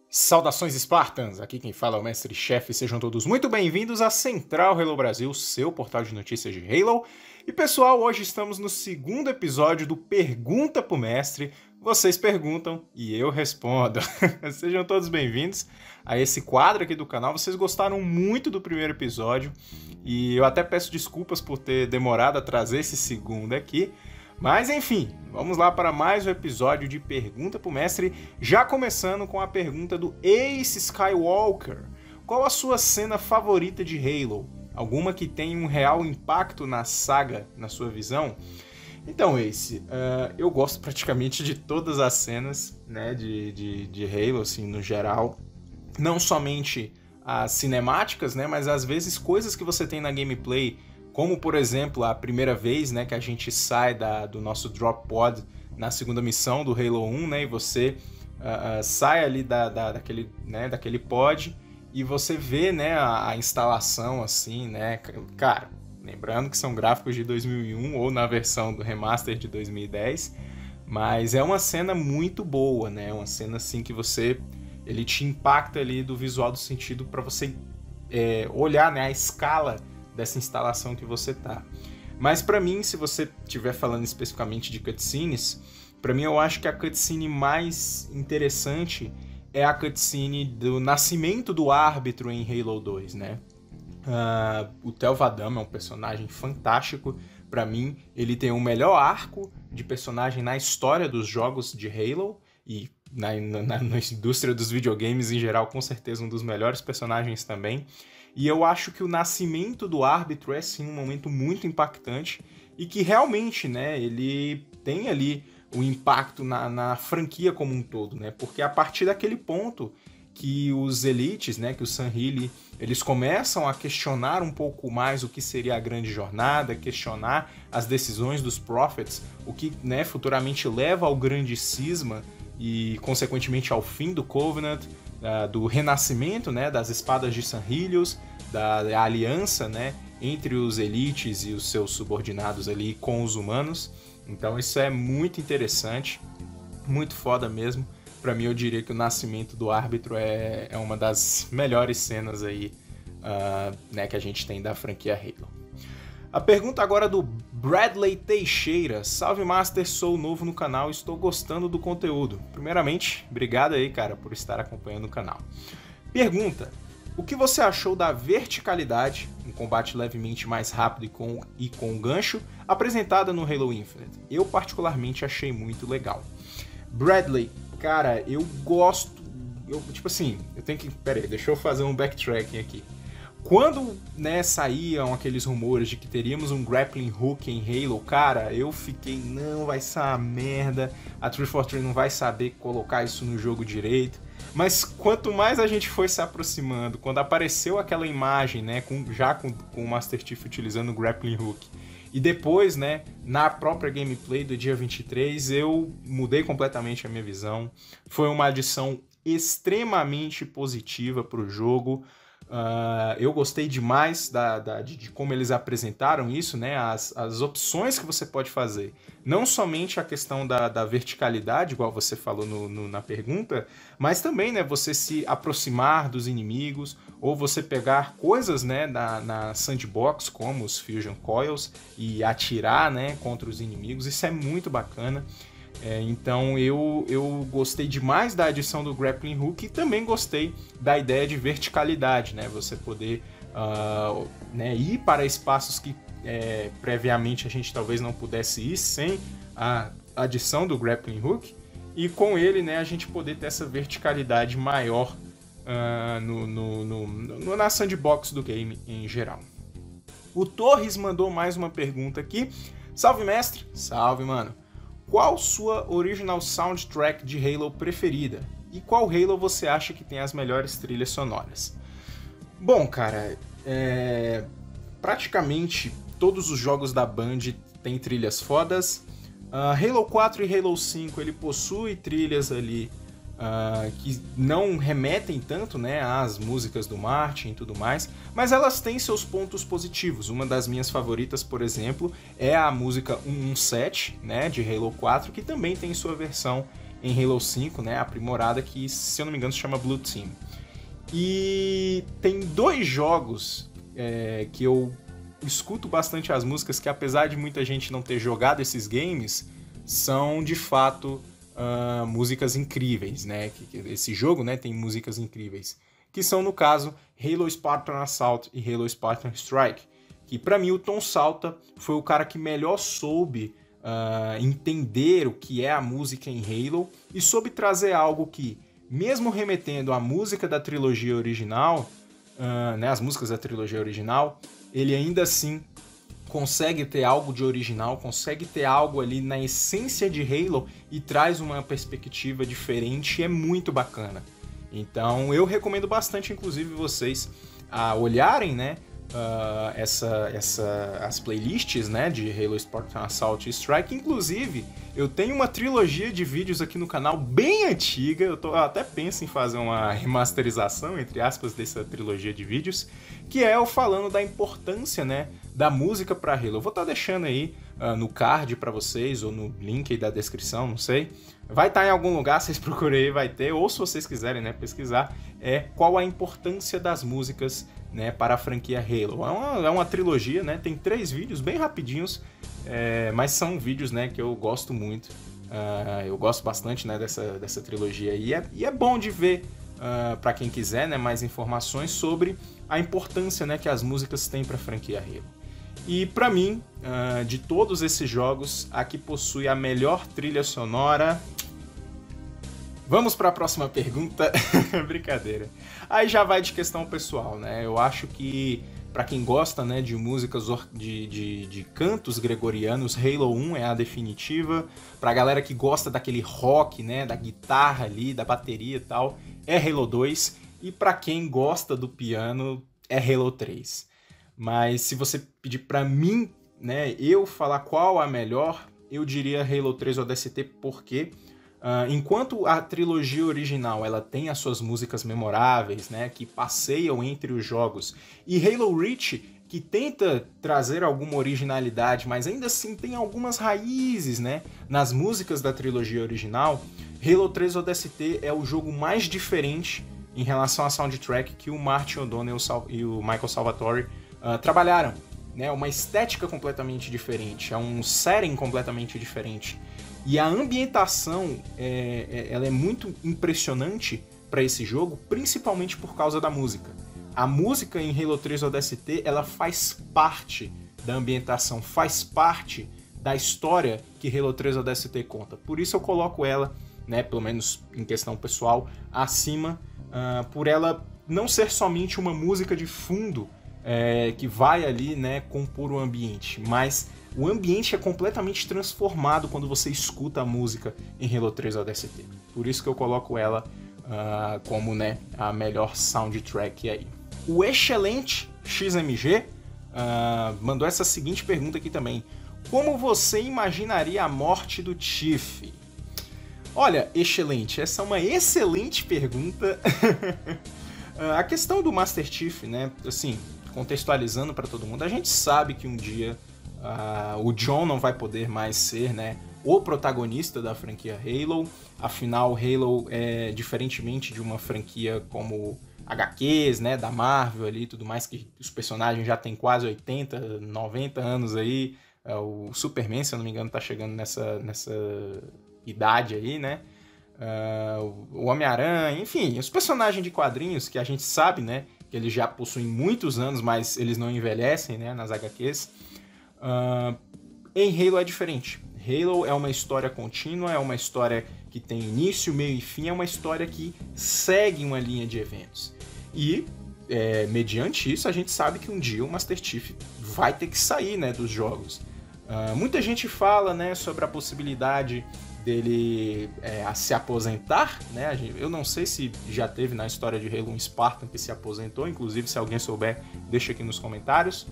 Saudações Spartans! Aqui quem fala é o Mestre Chefe, sejam todos muito bem-vindos à Central Halo Brasil, seu portal de notícias de Halo. E pessoal, hoje estamos no segundo episódio do Pergunta pro Mestre. Vocês perguntam e eu respondo. Sejam todos bem-vindos a esse quadro aqui do canal. Vocês gostaram muito do primeiro episódio e eu até peço desculpas por ter demorado a trazer esse segundo aqui. Mas enfim, vamos lá para mais um episódio de Pergunta pro Mestre, já começando com a pergunta do Ace Skywalker. Qual a sua cena favorita de Halo? Alguma que tenha um real impacto na saga, na sua visão? Então, Ace, eu gosto praticamente de todas as cenas, né, de Halo, assim, no geral. Não somente as cinemáticas, né, mas às vezes coisas que você tem na gameplay, como, por exemplo, a primeira vez, né, que a gente sai do nosso drop pod na segunda missão do Halo 1, né, e você sai ali daquele pod e você vê, né, a instalação, assim, né, cara, lembrando que são gráficos de 2001 ou na versão do remaster de 2010, mas é uma cena muito boa, né, uma cena, assim, que ele te impacta ali do visual, do sentido para você olhar, né, a escala dessa instalação que você tá. Mas pra mim, se você estiver falando especificamente de cutscenes, pra mim eu acho que a cutscene mais interessante é a cutscene do nascimento do árbitro em Halo 2, né? O Tel 'Vadam é um personagem fantástico. Pra mim, ele tem o melhor arco de personagem na história dos jogos de Halo e na indústria dos videogames em geral, com certeza um dos melhores personagens também. E eu acho que o nascimento do árbitro é sim um momento muito impactante e que realmente, né, ele tem ali um impacto na franquia como um todo, né? Porque a partir daquele ponto que os elites, né, que o Sam Healy, eles começam a questionar um pouco mais o que seria a grande jornada, questionar as decisões dos Prophets, o que, né, futuramente leva ao grande cisma e, consequentemente, ao fim do Covenant, do renascimento, né, das espadas de Sanhelios, da aliança, né, entre os elites e os seus subordinados ali com os humanos. Então isso é muito interessante, muito foda mesmo. Pra mim, eu diria que o nascimento do árbitro é uma das melhores cenas aí, né, que a gente tem da franquia Halo. A pergunta agora do Bradley Teixeira. Salve Master, sou novo no canal e estou gostando do conteúdo. Primeiramente, obrigado aí, cara, por estar acompanhando o canal. Pergunta: o que você achou da verticalidade, um combate levemente mais rápido e com gancho, apresentada no Halo Infinite? Eu particularmente achei muito legal. Bradley, cara, eu gosto... tipo assim, Pera aí, deixa eu fazer um backtracking aqui. Quando, né, saíam aqueles rumores de que teríamos um grappling hook em Halo, cara, eu fiquei, não, vai ser uma merda, a 343 não vai saber colocar isso no jogo direito. Mas quanto mais a gente foi se aproximando, quando apareceu aquela imagem, né, com o Master Chief utilizando o grappling hook, e depois, né, na própria gameplay do dia 23, eu mudei completamente a minha visão. Foi uma adição extremamente positiva para o jogo. Eu gostei demais de como eles apresentaram isso, né? As opções que você pode fazer. Não somente a questão da verticalidade, igual você falou na pergunta, mas também, né, você se aproximar dos inimigos, ou você pegar coisas, né, na sandbox, como os Fusion Coils, e atirar, né, contra os inimigos. Isso é muito bacana. Então eu gostei demais da adição do grappling hook e também gostei da ideia de verticalidade, né? Você poder né, ir para espaços que previamente a gente talvez não pudesse ir sem a adição do grappling hook, e com ele, né, a gente poder ter essa verticalidade maior na sandbox do game em geral. O Torres mandou mais uma pergunta aqui. Salve, mestre! Salve, mano! Qual sua original soundtrack de Halo preferida? E qual Halo você acha que tem as melhores trilhas sonoras? Bom, cara, praticamente todos os jogos da Band têm trilhas fodas. Halo 4 e Halo 5 ele possui trilhas ali que não remetem tanto, né, às músicas do Martin e tudo mais, mas elas têm seus pontos positivos. Uma das minhas favoritas, por exemplo, é a música 117, né, de Halo 4, que também tem sua versão em Halo 5, né, aprimorada, que, se eu não me engano, se chama Blue Team. E tem 2 jogos que eu escuto bastante as músicas, que apesar de muita gente não ter jogado esses games, são de fato músicas incríveis, né? Esse jogo, né, tem músicas incríveis, que são, no caso, Halo Spartan Assault e Halo Spartan Strike, que pra mim o Tom Salta foi o cara que melhor soube entender o que é a música em Halo e soube trazer algo que, mesmo remetendo à música da trilogia original, né, as músicas da trilogia original, ele ainda assim consegue ter algo de original, consegue ter algo ali na essência de Halo e traz uma perspectiva diferente e é muito bacana. Então eu recomendo bastante, inclusive, vocês a olharem, né, as playlists, né, de Halo Spartan Assault e Strike. Inclusive, eu tenho uma trilogia de vídeos aqui no canal bem antiga, eu até penso em fazer uma remasterização, entre aspas, dessa trilogia de vídeos, que é eu falando da importância, né, da música para Halo. Eu vou estar deixando aí no card para vocês, ou no link aí da descrição, não sei. Vai estar em algum lugar, vocês procurem aí, vai ter, ou se vocês quiserem, né, pesquisar, qual a importância das músicas, né, para a franquia Halo. É uma trilogia, né, tem 3 vídeos bem rapidinhos, mas são vídeos, né, que eu gosto muito. Eu gosto bastante, né, dessa trilogia e é bom de ver para quem quiser, né, mais informações sobre a importância, né, que as músicas têm para a franquia Halo. E para mim, de todos esses jogos, a que possui a melhor trilha sonora... Vamos para a próxima pergunta. Brincadeira. Aí já vai de questão pessoal, né? Eu acho que, para quem gosta, né, de músicas de cantos gregorianos, Halo 1 é a definitiva. Pra galera que gosta daquele rock, né, da guitarra ali, da bateria e tal, é Halo 2. E para quem gosta do piano, é Halo 3. Mas se você pedir para mim, né, eu falar qual a melhor, eu diria Halo 3 ODST, porque enquanto a trilogia original ela tem as suas músicas memoráveis, né, que passeiam entre os jogos, e Halo Reach, que tenta trazer alguma originalidade, mas ainda assim tem algumas raízes, né, nas músicas da trilogia original, Halo 3 ODST é o jogo mais diferente em relação à soundtrack que o Martin O'Donnell e o Michael Salvatore trabalharam, né? Uma estética completamente diferente, é um setting completamente diferente. E a ambientação ela é muito impressionante para esse jogo, principalmente por causa da música. A música em Halo 3 ODST ela faz parte da ambientação, faz parte da história que Halo 3 ODST conta. Por isso eu coloco ela, né, pelo menos em questão pessoal, acima, por ela não ser somente uma música de fundo que vai ali, né, compor o ambiente, mas o ambiente é completamente transformado quando você escuta a música em Halo 3 ODST. Por isso que eu coloco ela como, né, a melhor soundtrack aí. O excelente XMG mandou essa seguinte pergunta aqui também. Como você imaginaria a morte do Chief? Olha, excelente, essa é uma excelente pergunta. A questão do Master Chief, né, assim, contextualizando para todo mundo, a gente sabe que um dia o John não vai poder mais ser, né, o protagonista da franquia Halo. Afinal, Halo diferentemente de uma franquia como HQs, né, da Marvel ali, tudo mais, que os personagens já têm quase 80, 90 anos aí. O Superman, se eu não me engano, tá chegando nessa idade aí, né? O Homem-Aranha, enfim, os personagens de quadrinhos que a gente sabe, né, que eles já possuem muitos anos, mas eles não envelhecem, né, nas HQs. Em Halo é diferente. Halo é uma história contínua, é uma história que tem início, meio e fim, é uma história que segue uma linha de eventos. E, mediante isso, a gente sabe que um dia o Master Chief vai ter que sair, né, dos jogos. Muita gente fala, né, sobre a possibilidade dele se aposentar, né? Eu não sei se já teve na história de Halo um Spartan que se aposentou, inclusive se alguém souber, deixa aqui nos comentários.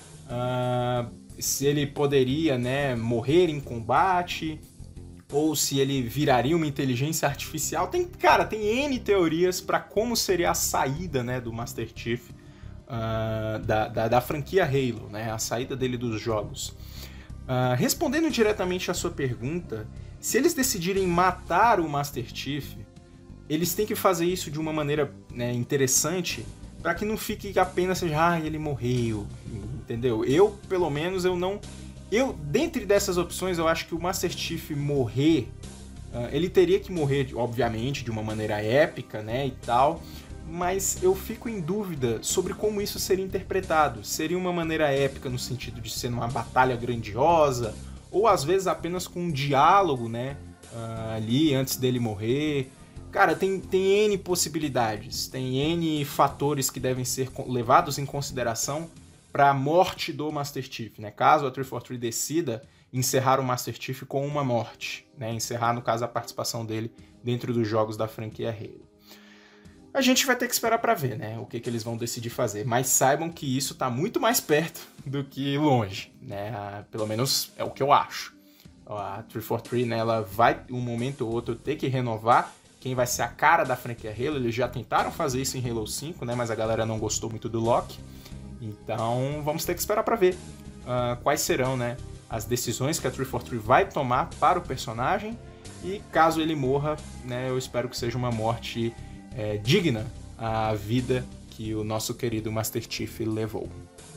Se ele poderia, né, morrer em combate, ou se ele viraria uma inteligência artificial. Tem N teorias para como seria a saída, né, do Master Chief da franquia Halo, né, a saída dele dos jogos. Respondendo diretamente à sua pergunta, se eles decidirem matar o Master Chief, eles têm que fazer isso de uma maneira, né, interessante, para que não fique apenas seja, ele morreu, entendeu? Eu, pelo menos, dentre dessas opções, eu acho que o Master Chief morrer, ele teria que morrer, obviamente, de uma maneira épica, né, e tal, mas eu fico em dúvida sobre como isso seria interpretado. Seria uma maneira épica no sentido de ser uma batalha grandiosa, ou às vezes apenas com um diálogo, né, ali antes dele morrer. Cara, tem N possibilidades, tem N fatores que devem ser levados em consideração para a morte do Master Chief, né? Caso a 343 decida encerrar o Master Chief com uma morte, né? Encerrar, no caso, a participação dele dentro dos jogos da franquia Halo. A gente vai ter que esperar para ver, né? O que eles vão decidir fazer, mas saibam que isso está muito mais perto do que longe, né? Pelo menos é o que eu acho. A 343, né, ela vai, um momento ou outro, ter que renovar quem vai ser a cara da franquia Halo. Eles já tentaram fazer isso em Halo 5, né, mas a galera não gostou muito do Locke. Então vamos ter que esperar para ver quais serão, né, as decisões que a 343 vai tomar para o personagem. E caso ele morra, né, eu espero que seja uma morte digna à vida que o nosso querido Master Chief levou.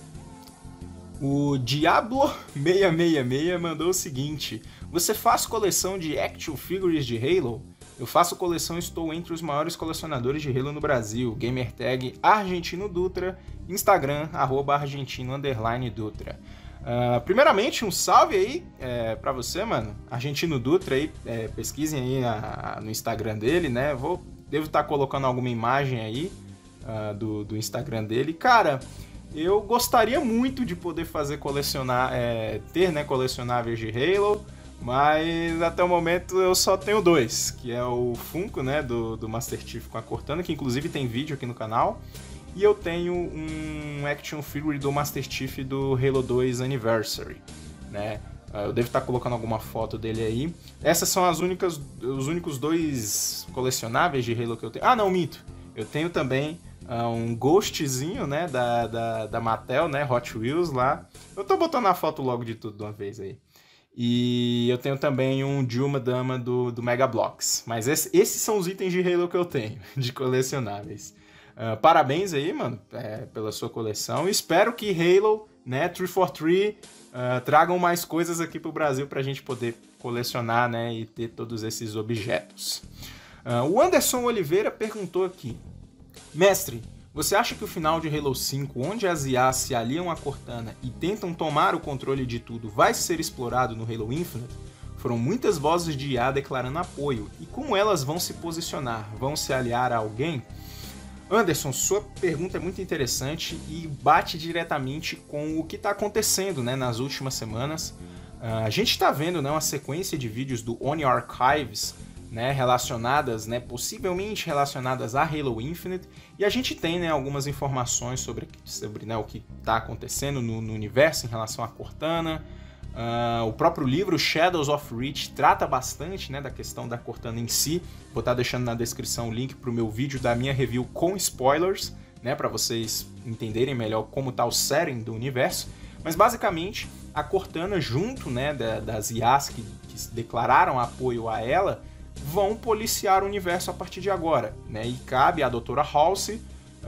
O Diablo 666 mandou o seguinte: você faz coleção de action figures de Halo? Eu faço coleção e estou entre os maiores colecionadores de Halo no Brasil. Gamertag Argentino Dutra, Instagram, @argentino_dutra. Primeiramente, um salve aí pra você, mano. Argentino Dutra aí, pesquisem aí no Instagram dele, né? Devo estar colocando alguma imagem aí do Instagram dele. Cara, eu gostaria muito de poder ter, né, colecionáveis de Halo, mas até o momento eu só tenho 2, que é o Funko, né, do Master Chief com a Cortana, que inclusive tem vídeo aqui no canal, e eu tenho um action figure do Master Chief do Halo 2 Anniversary, né? Eu devo estar colocando alguma foto dele aí. Essas são os únicos 2 colecionáveis de Halo que eu tenho. Ah, não, minto. Eu tenho também um Ghostzinho, né, da Mattel, né, Hot Wheels lá. Eu tô botando a foto logo de tudo de uma vez aí. E eu tenho também um Dilma Dama do Mega Bloks. Mas esses são os itens de Halo que eu tenho, de colecionáveis. Parabéns aí, mano, pela sua coleção. Espero que Halo, né, 343, tragam mais coisas aqui pro Brasil pra gente poder colecionar, né, e ter todos esses objetos. O Anderson Oliveira perguntou aqui: mestre, você acha que o final de Halo 5, onde as IAs se aliam a Cortana e tentam tomar o controle de tudo, vai ser explorado no Halo Infinite? Foram muitas vozes de IA declarando apoio, e como elas vão se posicionar? Vão se aliar a alguém? Anderson, sua pergunta é muito interessante e bate diretamente com o que está acontecendo, né, nas últimas semanas. A gente está vendo, né, uma sequência de vídeos do Oni Archives, né, possivelmente relacionadas a Halo Infinite, e a gente tem, né, algumas informações sobre né, o que está acontecendo no universo em relação a Cortana. O próprio livro Shadows of Reach trata bastante, né, da questão da Cortana em si. Vou estar deixando na descrição o link para o meu vídeo da minha review com spoilers, né, para vocês entenderem melhor como está o setting do universo. Mas basicamente a Cortana, junto, né, das IAs que declararam apoio a ela, vão policiar o universo a partir de agora, né? E cabe à Dra. Halsey,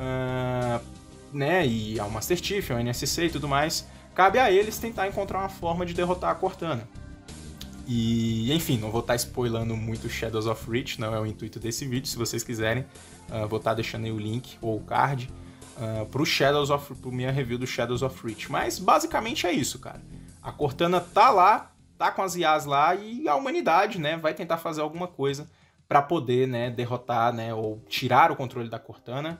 né, e ao Master Chief, ao NSC e tudo mais, cabe a eles tentar encontrar uma forma de derrotar a Cortana. E, enfim, não vou estar spoilando muito Shadows of Reach, não é o intuito desse vídeo. Se vocês quiserem, vou estar deixando aí o link ou o card pro minha review do Shadows of Reach. Mas basicamente é isso, cara. A Cortana tá lá, tá com as IAs lá, e a humanidade, né, vai tentar fazer alguma coisa para poder, né, derrotar, né, ou tirar o controle da Cortana.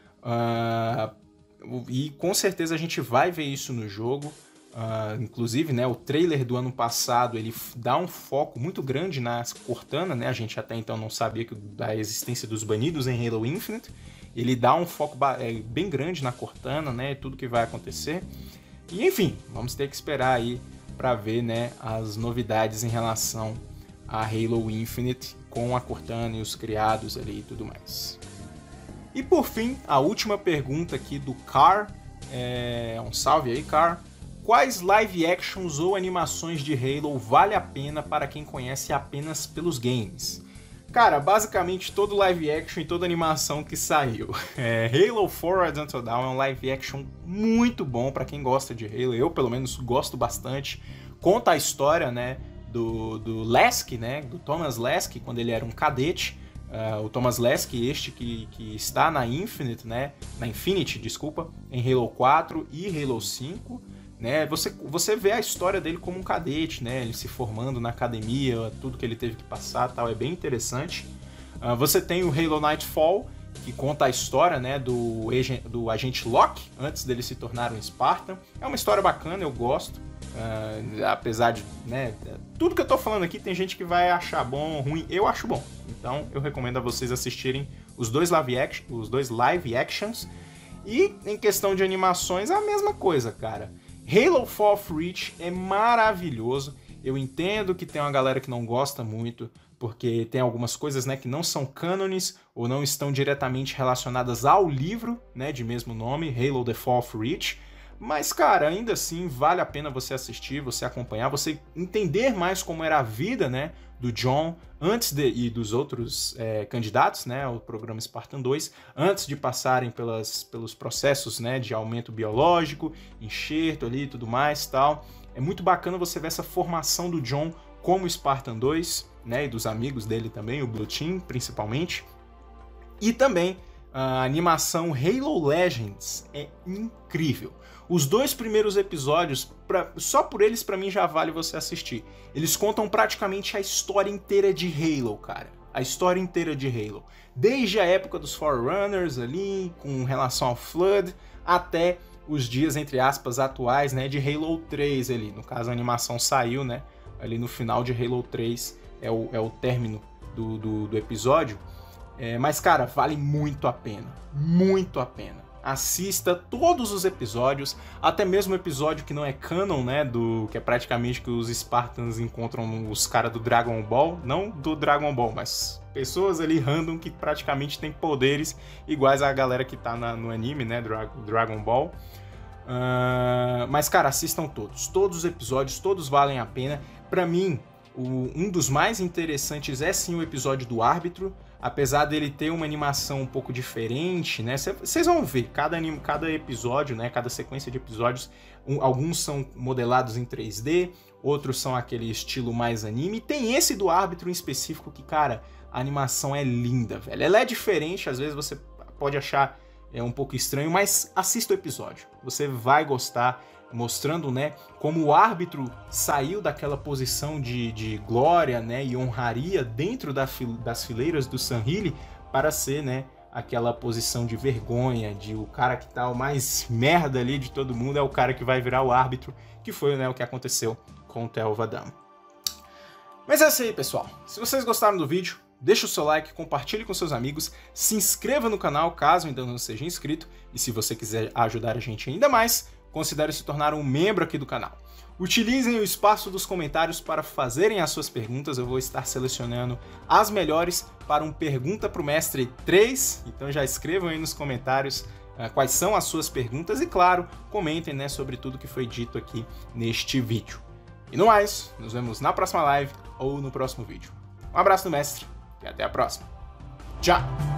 E com certeza a gente vai ver isso no jogo. Inclusive, né, o trailer do ano passado, ele dá um foco muito grande na Cortana, né? A gente até então não sabia da existência dos banidos em Halo Infinite. Ele dá um foco bem grande na Cortana, né, tudo que vai acontecer. E enfim, vamos ter que esperar aí para ver, né, as novidades em relação a Halo Infinite com a Cortana e os criados ali e tudo mais. E por fim, a última pergunta aqui do Car. Um salve aí, Car. quais live actions ou animações de Halo vale a pena para quem conhece apenas pelos games? Cara, basicamente todo live action e toda animação que saiu. Halo 4 Until Dawn é um live action muito bom para quem gosta de Halo. Eu, pelo menos, gosto bastante. Conta a história, né, do Lasky, né, do Thomas Lasky, quando ele era um cadete. O Thomas Lasky, que está na Infinity, desculpa, em Halo 4 e Halo 5. Né, você vê a história dele como um cadete, né, ele se formando na academia, tudo que ele teve que passar, tal, é bem interessante. Você tem o Halo Nightfall, que conta a história, né, do agente Locke, antes dele se tornar um Spartan. É uma história bacana, eu gosto, apesar de, né, tudo que eu tô falando aqui tem gente que vai achar bom ou ruim, eu acho bom. Então eu recomendo a vocês assistirem os dois live actions. E em questão de animações, a mesma coisa, cara. Halo 4 Reach é maravilhoso. Eu entendo que tem uma galera que não gosta muito, porque tem algumas coisas, né, que não são cânones ou não estão diretamente relacionadas ao livro, né, de mesmo nome, Halo The 4th Reach. Mas, cara, ainda assim, vale a pena você assistir, você acompanhar, você entender mais como era a vida, né, do John e dos outros candidatos, né, ao programa Spartan 2, antes de passarem pelos processos, né, de aumento biológico, enxerto ali e tudo mais, tal. É muito bacana você ver essa formação do John como Spartan 2, né, e dos amigos dele também, o Blue Team, principalmente. E também a animação Halo Legends é incrível. Os 2 primeiros episódios, só por eles, pra mim, já vale você assistir. Eles contam praticamente a história inteira de Halo, cara. A história inteira de Halo. Desde a época dos Forerunners ali, com relação ao Flood, até os dias, entre aspas, atuais, né, de Halo 3 ali. No caso, a animação saiu, né, ali no final de Halo 3, é o término do episódio. Mas, cara, vale muito a pena. Muito a pena. Assista todos os episódios, até mesmo o episódio que não é canon, né, que é praticamente que os Spartans encontram os caras do Dragon Ball, não do Dragon Ball, mas pessoas ali random que praticamente têm poderes iguais à galera que tá no anime, né, Dragon Ball. Mas, cara, assistam todos os episódios, todos valem a pena. Pra mim, um dos mais interessantes é sim o episódio do árbitro. Apesar dele ter uma animação um pouco diferente, né? Vocês vão ver, cada episódio, né? Cada sequência de episódios, alguns são modelados em 3D, outros são aquele estilo mais anime. E tem esse do árbitro em específico que, cara, a animação é linda, velho. Ela é diferente, às vezes você pode achar um pouco estranho, mas assista o episódio. Você vai gostar, mostrando, né, como o árbitro saiu daquela posição de glória, né, e honraria dentro das fileiras do Sanhili para ser, né, aquela posição de vergonha, de o cara que tá o mais merda ali de todo mundo é o cara que vai virar o árbitro, que foi, né, o que aconteceu com o Tel Vadam. Mas é isso aí, pessoal. Se vocês gostaram do vídeo, deixa o seu like, compartilhe com seus amigos, se inscreva no canal caso ainda não seja inscrito, e se você quiser ajudar a gente ainda mais, considere se tornar um membro aqui do canal. Utilizem o espaço dos comentários para fazerem as suas perguntas, eu vou estar selecionando as melhores para um Pergunta pro Mestre 3, então já escrevam aí nos comentários quais são as suas perguntas e, claro, comentem, né, sobre tudo que foi dito aqui neste vídeo. E no mais, nos vemos na próxima live ou no próximo vídeo. Um abraço do mestre e até a próxima. Tchau!